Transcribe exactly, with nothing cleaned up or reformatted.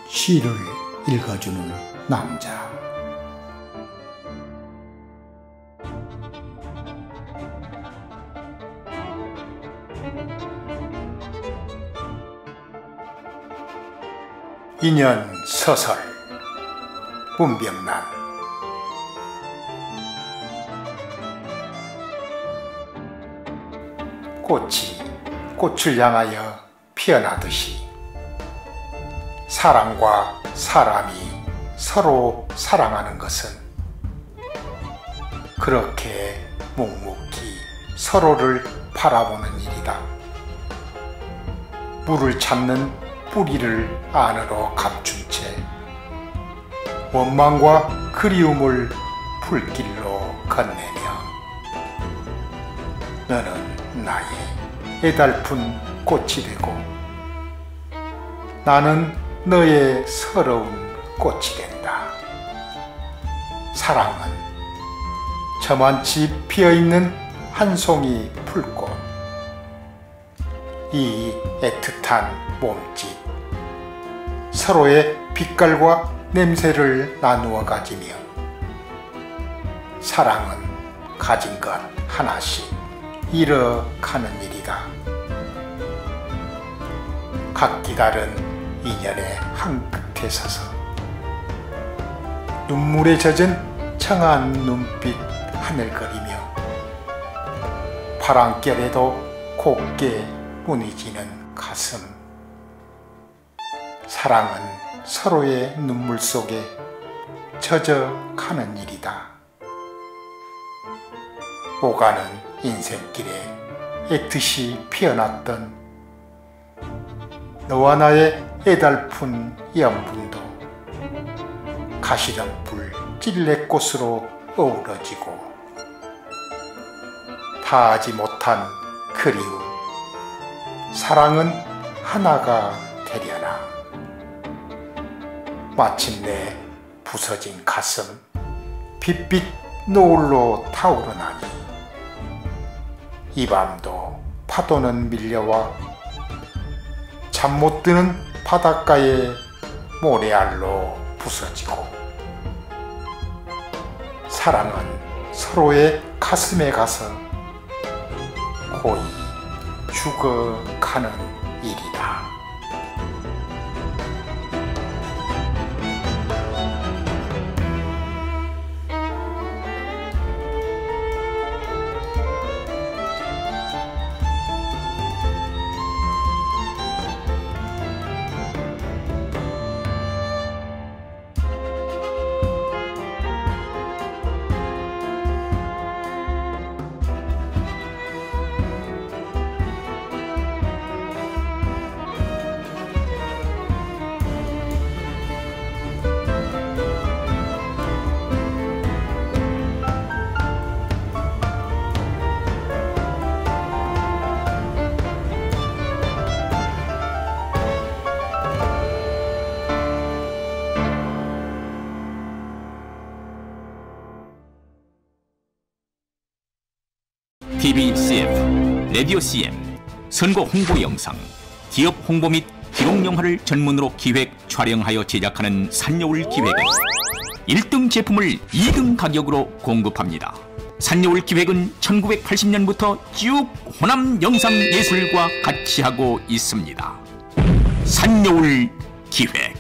시를 읽어주는 남자. 인연 서설 문병란. 꽃이 꽃을 향하여 피어나듯이 사람과 사람이 서로 사랑하는 것은 그렇게 묵묵히 서로를 바라보는 일이다. 물을 찾는 뿌리를 안으로 감춘 채 원망과 그리움을 불길로 건네며 너는 나의 애달픈 꽃이 되고 나는 너의 서러운 꽃이 된다. 사랑은 저만치 피어있는 한 송이 풀꽃, 이 애틋한 몸짓, 서로의 빛깔과 냄새를 나누어 가지며 사랑은 가진 것 하나씩 잃어가는 일이다. 각기 다른 인연의 한 끝에 서서 눈물에 젖은 청아한 눈빛 하늘거리며 바람결에도 곱게 무늬지는 가슴. 사랑은 서로의 눈물 속에 젖어가는 일이다. 오가는 인생길에 애틋이 피어났던 너와 나의 애달픈 연분도 가시덤불 찔레꽃으로 어우러지고 다하지 못한 그리움, 사랑은 하나가 되려나. 마침내 부서진 가슴 빛빛 노을로 타오르나니 이 밤도 파도는 밀려와 잠 못 드는 바닷가의 모래알로 부서지고 사랑은 서로의 가슴에 가서 고이 죽어가는 일이다. 티비 씨에프, 라디오 씨엠, 선거 홍보 영상, 기업 홍보 및 기록 영화를 전문으로 기획, 촬영하여 제작하는 산여울 기획은 일 등 제품을 이 등 가격으로 공급합니다. 산여울 기획은 천구백팔십 년부터 쭉 호남 영상예술과 같이 하고 있습니다. 산여울 기획.